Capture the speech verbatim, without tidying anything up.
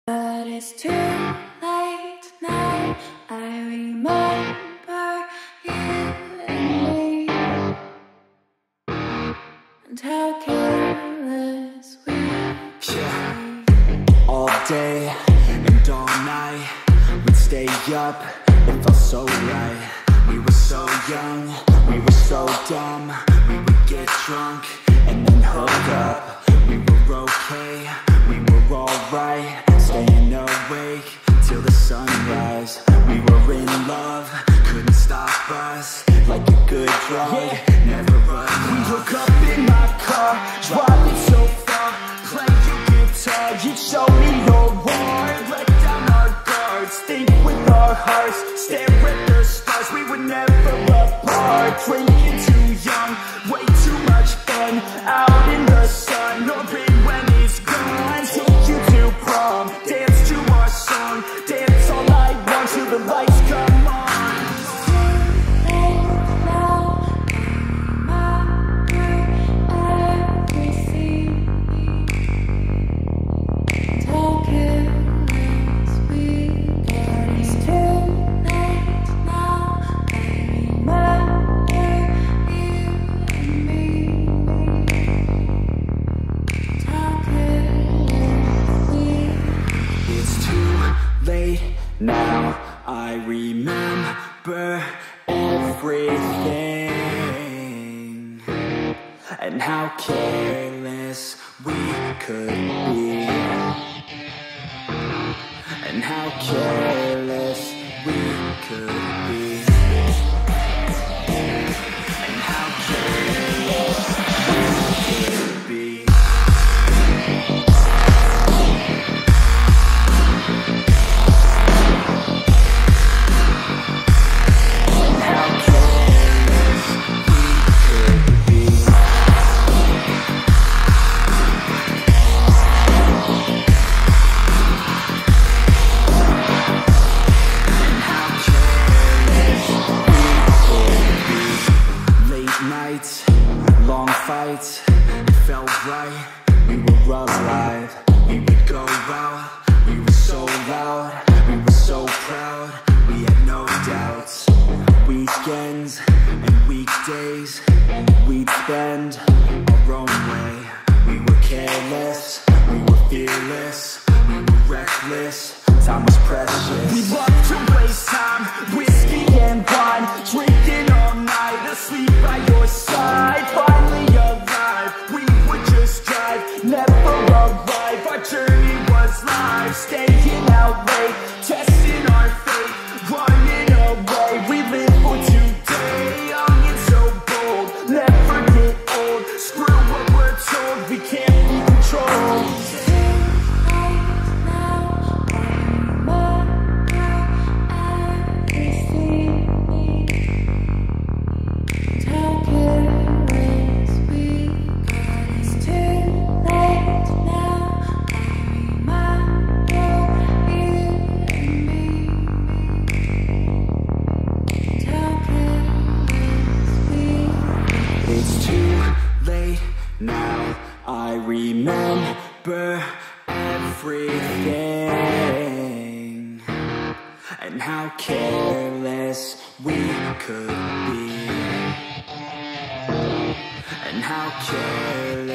But it's too late now. I remember you and me, and how careless we yeah. All day and all night, we'd stay up, it felt so right. We were so young, we were so dumb. We would get drunk and then hook up. We were okay, we were alright, staying awake till the sunrise. We were in love, couldn't stop us, like a good drug, yeah. Never enough. We hook up in my car, driving so far, play your guitar, you show me your heart. Let down our guards, think with our hearts, stare at the stars, we were never apart. Drinking too young, way too much fun, out in the sun, orbit when it's gone. Take you to prom, dance to our song, dance all night long till the lights come on. Now I remember everything, and how careless we could be, and how careless we could be, and how careless we could be. Long fights, it felt right, we were alive. We would go out, we were so loud, we were so proud, we had no doubts. Weekends and weekdays, we'd spend our own way. We were careless, we were fearless, we were reckless, time was precious. We loved to waste time, whiskey and wine, drinking all night, asleep by your side. Finally alive, we would just drive, never arrive. Our journey was live, staying out late, testing our fate, running away. We live for today, young and so bold, never get old. Screw what we're told, we can't be controlled. Now I remember everything, and how careless we could be, and how careless